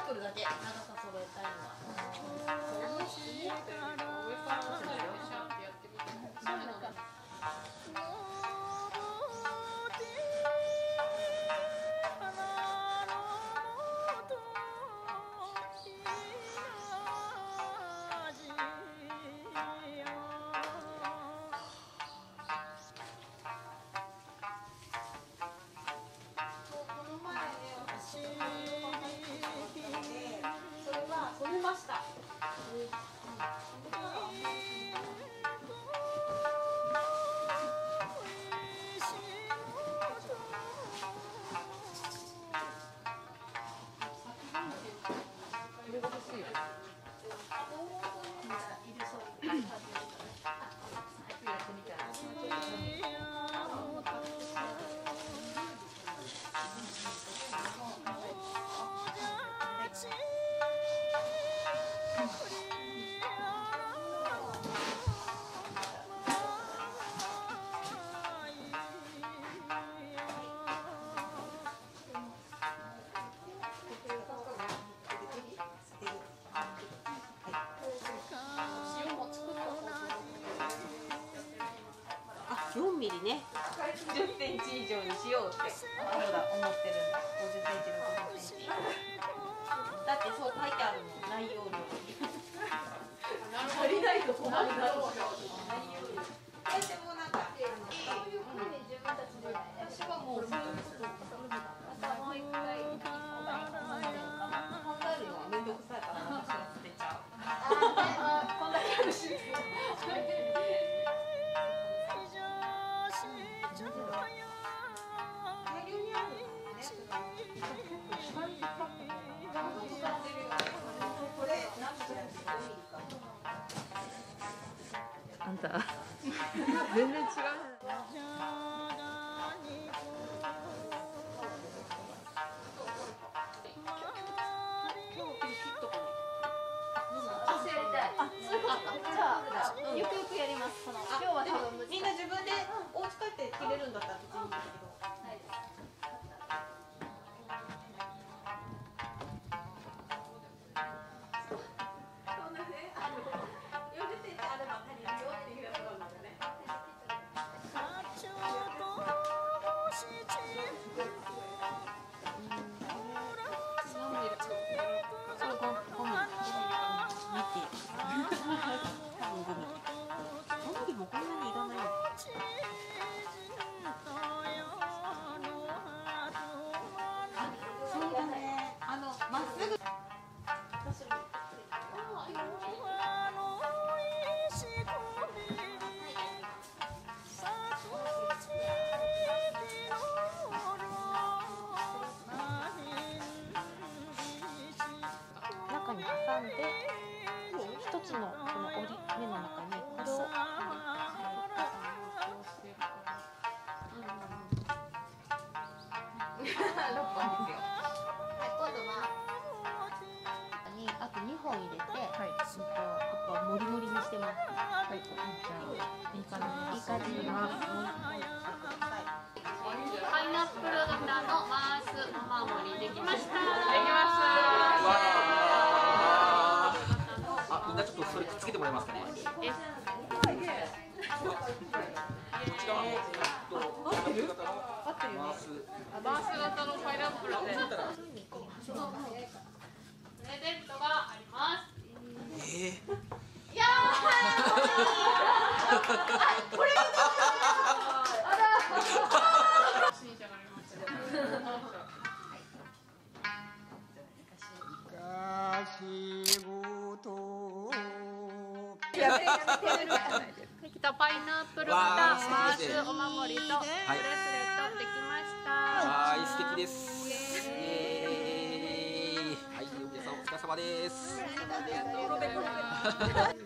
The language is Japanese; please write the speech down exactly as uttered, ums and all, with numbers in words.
プルだけ長さ揃えたいのは。染めました。よんミリね、じゅってんいち以上にしようってまだ思ってるんだ。ごじゅってんいち、ろくじゅってんいちだってそう書いてあるもん、内容量足りないと困るだろう。内容量こうやってもうなんかそういうふうに自分たちで私はもうそういうことまたもう一回考えるのは面倒くさいから私は捨てちゃう。こんだけあるしあんた全然違う。あ、そういうことか。じゃあ、ゆくゆくやります。その今日は多分みんな自分でお家帰って切れるんだったら別にいいんだけど。そんなね、あのよんじゅってんいちあれば足りるよっていうやつなんだよね。まっすぐ。中に挟んで一つのこの折り目の中にこれをあとにほん入れて、はい、あとはもりもりにしてます。はい、じゃあいい感じいい感じにます。パイナップル型のマースお守りできました。できました。 あ、みんなちょっとそれくっつけてもらえますかね。こちらのえっとマース型のマースマース型のパイナップルで。プレゼントがあります。 えー、 いやーこれがあら新車がありましたきたパイナップル型マースお守りとブレスレットできました。 はい、素敵です。イエーイ。はい、皆さんお疲れ様です。